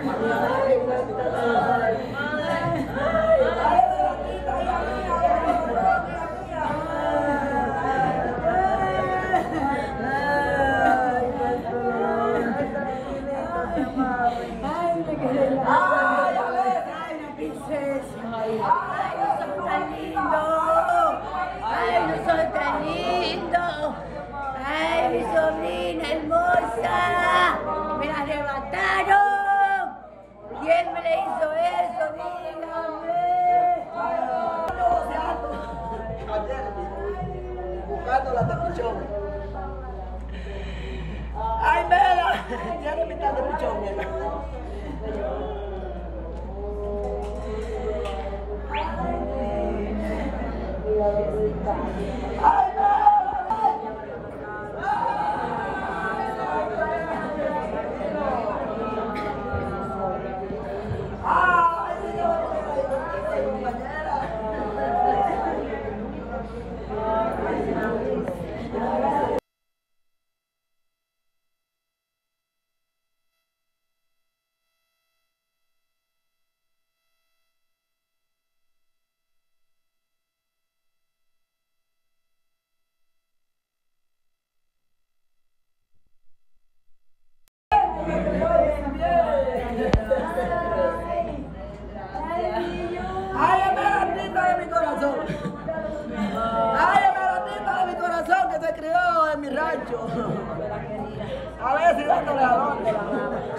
¡Ay, mi sobrina hermosa! ¡Me la arrebataron! ¿Quién me le hizo eso? Dígame. Ayer, buscando la tapichón. ¡Ay, Mela! Ya no me está de pichón, Mela. ¡Ay, a ver si dándole a dónde.